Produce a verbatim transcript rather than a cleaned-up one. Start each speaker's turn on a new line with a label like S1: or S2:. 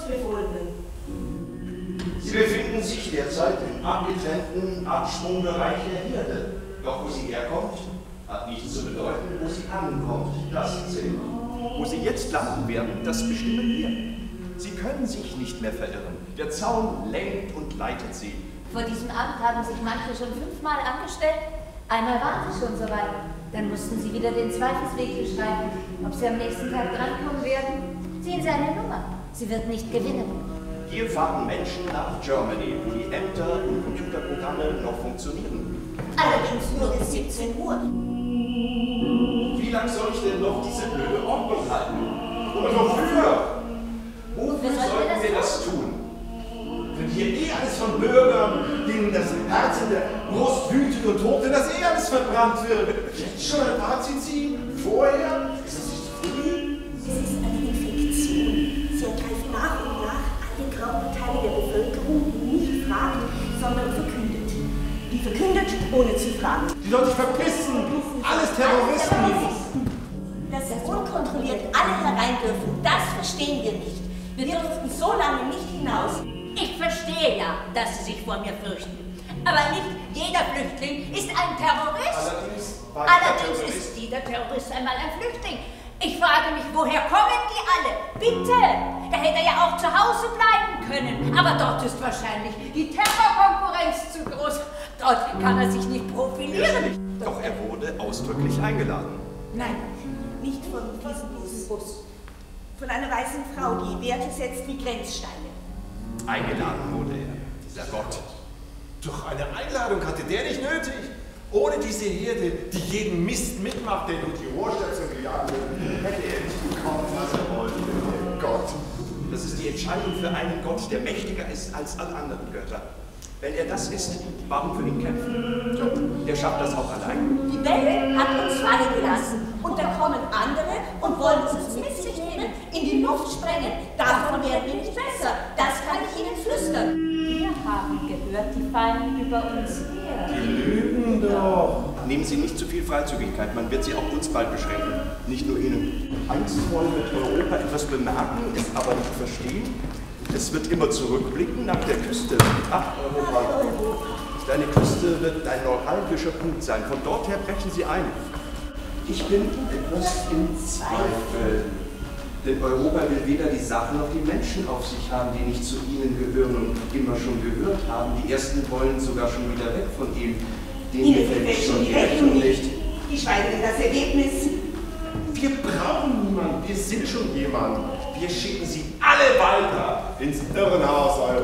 S1: Schutzbefohlenen.
S2: Sie befinden sich derzeit im abgetrennten Abschwungbereich der Herde. Doch wo sie herkommt, hat nichts zu bedeuten. Wo sie ankommt, das zählt.
S3: Wo sie jetzt landen werden, das bestimmen wir. Sie können sich nicht mehr verirren. Der Zaun lenkt und leitet sie.
S4: Vor diesem Amt haben sich manche schon fünfmal angestellt. Einmal waren sie schon so weit. Dann mussten sie wieder den Zweifelsweg beschreiben, ob sie am nächsten Tag drankommen werden. Sehen Sie eine Nummer. Sie wird nicht gewinnen.
S3: Hier fahren Menschen nach Germany, wo die Ämter und Computerprogramme noch funktionieren.
S1: Allerdings nur bis siebzehn Uhr.
S3: Wie lange soll ich denn noch diese blöde Ordnung halten? Und wofür? Wofür sollten wir das tun?
S2: Wenn hier eh alles von Bürgern, denen das Herz in der Brust wütet und tobt, wenn das eh alles verbrannt wird. Jetzt schon ein Fazit ziehen? Vorher? Ist das nicht früh?
S1: Es ist eine Infektion. Sie ergreift nach und nach alle Körperteile der Bevölkerung, die nicht fragt, sondern verkündet. Die verkündet, ohne zu fragen.
S2: Die sollen sich verpissen! Alles Terroristen!
S1: Dass sie unkontrolliert alle herein dürfen, das verstehen wir nicht. Wir dürften so lange nicht hinaus.
S4: Ich verstehe ja, dass Sie sich vor mir fürchten. Aber nicht jeder Flüchtling ist ein Terrorist.
S2: Allerdings,
S4: Allerdings ist jeder Terrorist einmal ein Flüchtling. Ich frage mich, woher kommen die alle? Bitte! Da hätte er ja auch zu Hause bleiben können. Aber dort ist wahrscheinlich die Terrorkonkurrenz zu groß. Dort kann er sich nicht profilieren.
S3: Doch er wurde ausdrücklich eingeladen.
S1: Nein, nicht von diesem Bus. Von einer weißen Frau, die Werte setzt wie Grenzsteine.
S3: Eingeladen wurde er, dieser Gott.
S5: Doch eine Einladung hatte der nicht nötig. Ohne diese Herde, die jeden Mist mitmacht, der durch die Rohrstöpsel gejagt wird, hätte er nicht bekommen, was er wollte. Gott.
S3: Das ist die Entscheidung für einen Gott, der mächtiger ist als alle anderen Götter. Wenn er das ist, warum für ihn kämpfen? Der schafft das auch allein.
S1: Die Welt hat uns fallen gelassen. Und da kommen andere und wollen uns mit sich nehmen, in die Luft sprengen. Davon werden wir nicht besser. Das kann ich Ihnen flüstern.
S4: Wir haben gehört, die fallen über uns her.
S2: Die lügen doch!
S3: Nehmen Sie nicht zu viel Freizügigkeit, man wird sie auch uns bald beschränken. Nicht nur Ihnen. Angstvoll mit Europa etwas bemerken, es aber nicht verstehen. Es wird immer zurückblicken nach der Küste. Ach, Europa. Deine Küste wird ein neuralgischer Punkt sein. Von dort her brechen sie ein. Ich bin etwas im Zweifel. Denn Europa will weder die Sachen noch die Menschen auf sich haben, die nicht zu ihnen gehören und immer schon gehört haben. Die ersten wollen sogar schon wieder weg von ihm. Denen gefällt schon die Rechnung nicht.
S1: Die schweigen das Ergebnis.
S5: Wir brauchen niemanden, wir sind schon jemand. Wir schicken sie alle weiter ins Irrenhaus Europa.